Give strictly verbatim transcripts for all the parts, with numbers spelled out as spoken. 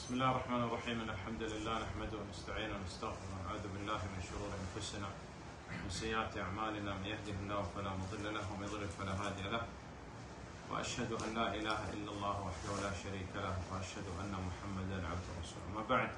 بسم الله الرحمن الرحيم. الحمد لله نحمده ونستعينه ونستغفره ونعوذ بالله من شرور انفسنا ومن سيئات اعمالنا، من يهده الله فلا مضل له ومن يضلل فلا هادي له، واشهد ان لا اله الا الله وحده لا شريك له، واشهد ان محمدا عبده ورسوله. ما بعد،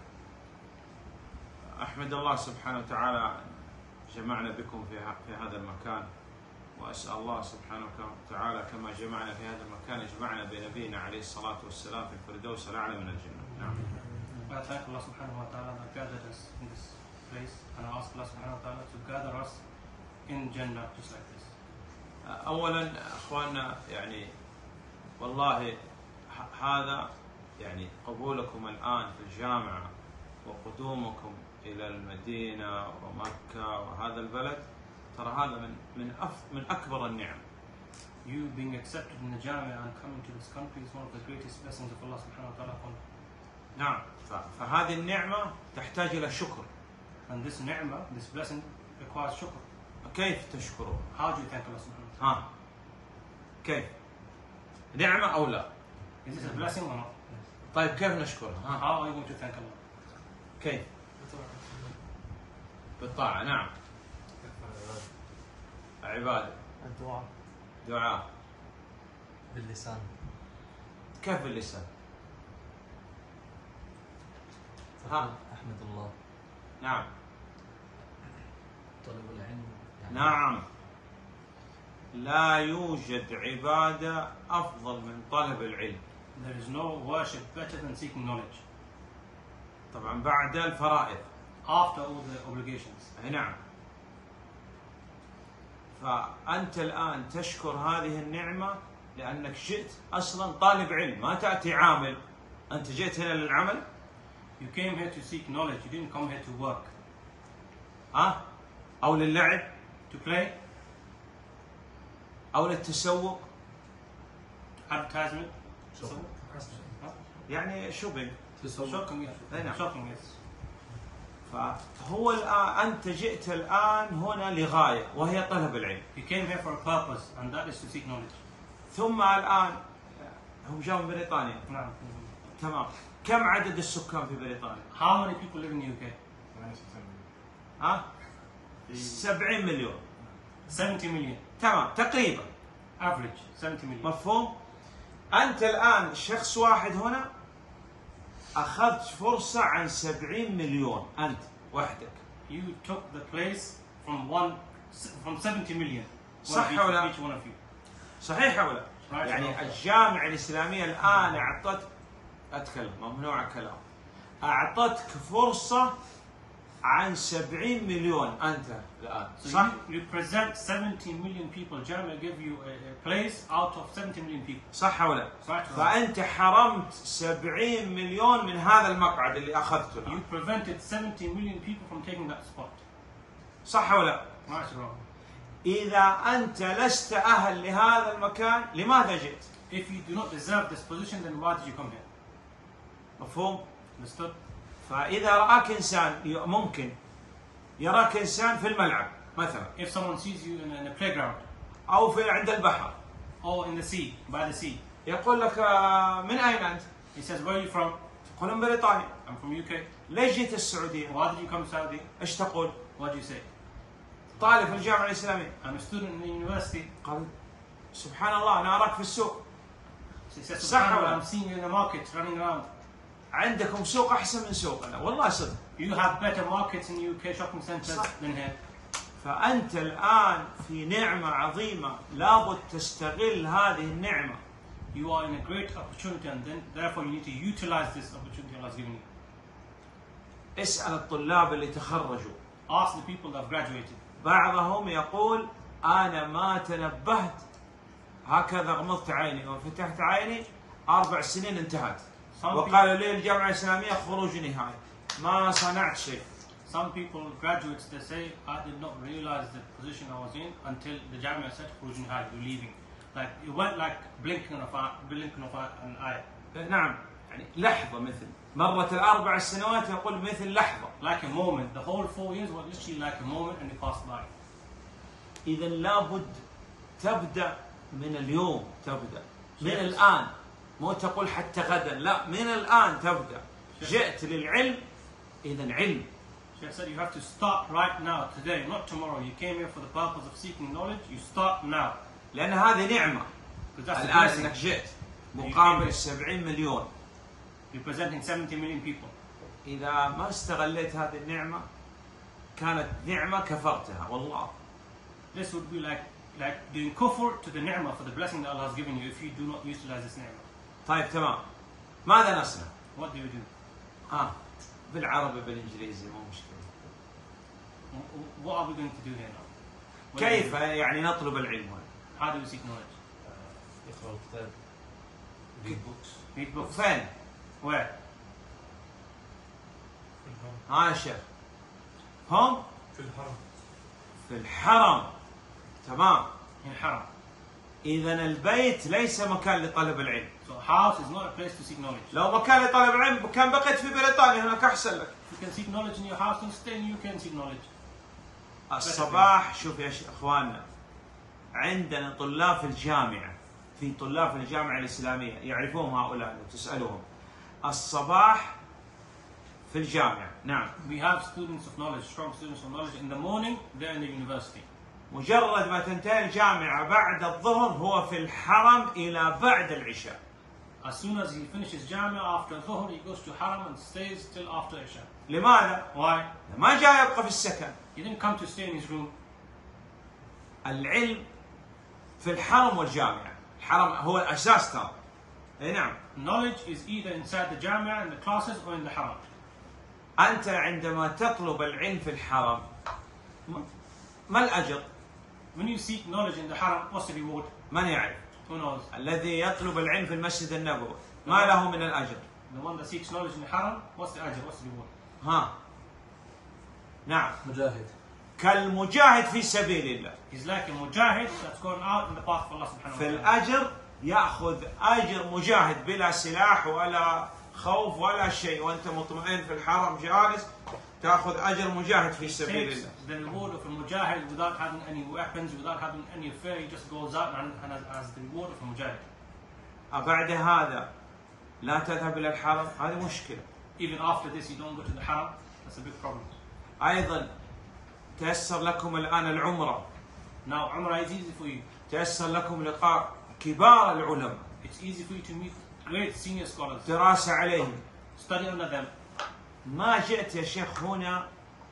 احمد الله سبحانه وتعالى جمعنا بكم في في هذا المكان، واسال الله سبحانه وتعالى كما جمعنا في هذا المكان يجمعنا بنبينا عليه الصلاه والسلام في الفردوس الاعلى من الجنه. نعم. I thank Allah subhanahu wa ta'ala that gathered us in this place, and I ask Allah subhanahu wa ta'ala to gather us in Jannah just like this. اولا اخواننا، يعني والله هذا يعني قبولكم الان في الجامعه وقدومكم الى المدينه ومكه وهذا البلد، ترى هذا من من أف من اكبر النعم. You being accepted in the Jamia and coming to this country is one of the greatest blessings of Allah subhanahu wa ta'ala upon you. نعم. فهذه النعمه تحتاج الى شكر. And this ni'mah, this blessing requires shukr. كيف تشكره؟ How do you thank Allah subhanahu wa ta'ala? ها كيف؟ نعمه او لا؟ Is this a blessing or not? طيب كيف نشكرها؟ ها How are you going to thank Allah? كيف؟ بالطاعه. نعم. عباده. الدعاء. دعاء. باللسان. كيف باللسان؟ ها أحمد الله. نعم. طلب العلم. يعني نعم. لا يوجد عبادة أفضل من طلب العلم. There is no worship better than seeking knowledge. طبعا بعد الفرائض. After all the obligations. أي نعم. فأنت الآن تشكر هذه النعمة لأنك جئت أصلا طالب علم، ما تأتي عامل. أنت جئت هنا للعمل. You came here to seek knowledge. You didn't come here to work. ها؟ أو للعب. To play. أو للتسوق. Advertisement. يعني شوبينج. Shopping, yes. أي نعم. Shopping, yes. فهو الآن أنت جئت الآن هنا لغاية وهي طلب العلم. You came here for a purpose, and that is to seek knowledge. ثم الآن هم جاوا من بريطانيا. نعم. تمام. كم عدد السكان في بريطانيا؟ How many people live in the U K? ها؟ سبعين مليون. seventy million. تمام، تقريبا. Average seventy million. مفهوم؟ أنت الآن شخص واحد هنا أخذت فرصة عن سبعين مليون، أنت وحدك. You took the place from one from seventy million. صح ولا؟ Each one of you. صحيح ولا؟ يعني الجامعة الإسلامية الآن أعطت أتكلم ممنوع الكلام. أعطتك فرصة عن سبعين مليون أنت الآن. صح؟ So you, you present seventy million people. Jamia give you a, a place out of seventy million people. صح ولا؟ صح. فأنت حرمت سبعين مليون من هذا المقعد اللي أخذته الآن. You prevented seventy million people from taking that spot. صح ولا؟ Right or wrong? إذا أنت لست أهل لهذا المكان لماذا جئت؟ If you do not deserve this position, then why did you come here? مفهوم؟ Understood? فإذا رآك إنسان ممكن يراك إنسان في الملعب مثلا. If someone sees you in, in a playground. أو في عند البحر. Or in the sea, by the sea. يقول لك من أين أنت؟ He says, where are you from? تقول من بريطانيا. I'm from U K. ليش جيت السعودية؟ Why did you come to Saudi? إيش تقول؟ What do you say? طالب في الجامعة الإسلامية. I'm a student in the university. قال سبحان الله أنا أراك في السوق. He says, صح subhanallah, ولا؟ I'm seeing you in the market running around. عندكم سوق أحسن من سوقنا، والله صدق. You have better markets in the U K shopping centers صح. than here. فأنت الآن في نعمة عظيمة، لابد تستغل هذه النعمة. You are in a great opportunity, and then therefore you need to utilize this opportunity Allah has given you. اسأل الطلاب اللي تخرجوا. Ask the people that have graduated. بعضهم يقول أنا ما تنبهت، هكذا غمضت عيني وفتحت عيني أربع سنين انتهت. وقالوا لي الجامعة الإسلامية خروج نهائي، ما صنعت شيء. Some people, graduates, they say, I did not realize the position I was in until the Jamia said, خروج نهائي, you're leaving. Like, it went like blinking of, a, blinking of an eye. نعم، يعني لحظة مثل مرت الأربع سنوات يقول مثل لحظة. Like a moment. The whole four years was literally like a moment and it passed by. إذا لابد تبدأ من اليوم، تبدأ من Yes. الآن. مو تقول حتى غدا، لا، من الآن تبدأ. جئت للعلم إذا علم. Sheikh said you have to start right now, today, not tomorrow. You came here for the purpose of seeking knowledge. You start now. لأن هذه نعمة. Because that's the الآن blessing. أنك جئت مقابل سبعين مليون. Representing seventy million people. إذا ما استغليت هذه النعمة كانت نعمة كفرتها والله. This would be like like doing kufr to the ni'mah, for the blessing that Allah has given you, if you do not utilize this ni'mah. طيب تمام. ماذا نصنع؟ What do you do? آه بالعربي بالإنجليزي مو مشكلة. What are we going to do here now? What كيف do we يعني نطلب العلم؟ do? How do we seek knowledge? يقرأ الكتاب. read books. Read books. فين؟ Where? ها يا شيخ. هم؟ في الحرم. في الحرم. تمام. In haram. إذا البيت ليس مكان لطلب العلم. So a house is not a place to seek knowledge. لو مكان لطلب العلم كان بقيت في بريطانيا هناك أحسن لك. If you can seek knowledge in your house, then stay and you can seek knowledge. الصباح شوف يا شيخ اخواننا عندنا طلاب في الجامعه في طلاب في الجامعه الاسلاميه يعرفون هؤلاء لو تسالهم الصباح في الجامعه نعم We have students of knowledge, strong students of knowledge. In the morning, they're in the university. مجرد ما تنتهي الجامعه بعد الظهر هو في الحرم الى بعد العشاء. As soon as he finishes Jamia after Dhuhr, he goes to Haram and stays till after Isha. لماذا؟ Why? ما جاء يبقى في السكن. He didn't come to stay in his room. العلم في الحرم والجامعه. الحرم هو الاساس ترى. اي نعم. Knowledge is either inside the Jamia and the classes or in the Haram. انت عندما تطلب العلم في الحرم ما الاجر؟ When you seek knowledge in the Haram, what's the reward? من يعرف؟ Who knows? الذي يطلب العلم في المسجد النبوي ما له من الأجر؟ The one that seeks knowledge in the Haram, what's the ajr? What's the reward? ها نعم مجاهد. كالمجاهد في سبيل الله. He's like a mujahid that's gone out in the path of Allah subhanahu في wa ta'ala. الأجر يأخذ أجر مجاهد بلا سلاح ولا خوف ولا شيء وأنت مطمئن في الحرم جالس تأخذ أجر مجاهد في سبيل Takes الله. the reward of a mujahid without having any weapons, without having any affair. He just goes out and and has, has the reward of a mujahid. بعد هذا لا تذهب إلى الحرم هذه مشكلة. Even after this, you don't go to the Haram. That's a big problem. أيضا تيسر لكم الآن العمرة. Now, Umrah is easy for you. تيسر لكم لقاء كبار العلماء. It's easy for you to meet great senior scholars. دراسة عليهم. Study under them. ما جئت يا شيخ هنا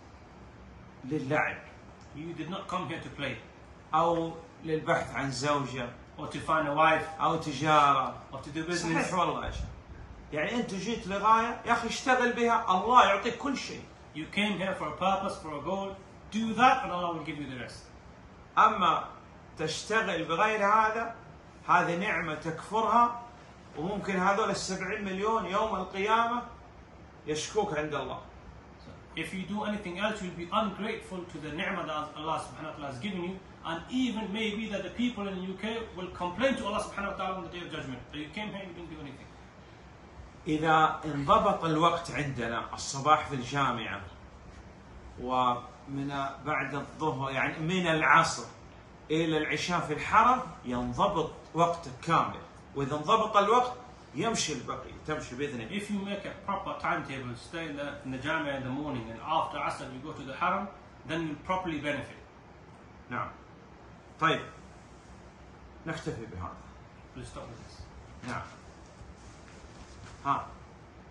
للعب You did not come here to play أو للبحث عن زوجة or to find a wife أو تجارة. or to do business. صحيح والله يا شيخ. يعني أنت جيت لغاية يا أخي اشتغل بها الله يعطيك كل شيء. You came here for a purpose, for a goal. Do that and Allah will give you the rest. أما تشتغل بغير هذا هذه نعمة تكفرها وممكن هذول السبعين مليون يوم القيامة يشكوك عند الله. So if you do anything else, you'll be ungrateful to the ni'mah that Allah subhanahu wa ta'ala has given you, and even maybe that the people in the U K will complain to Allah subhanahu wa ta'ala on the day of judgment that you came here and you didn't do anything. إذا انضبط الوقت عندنا الصباح في الجامعة ومن بعد الظهر يعني من العصر إلى العشاء في الحرم ينضبط وقت كامل، وإذا انضبط الوقت يمشي البقية تمشي بإذن الله. If you make a proper timetable, stay in the, in the Jamia in the morning, and after Asr you go to the Haram, then you'll properly benefit. نعم. طيب نكتفي بهذا. We'll stop with this. نعم. ها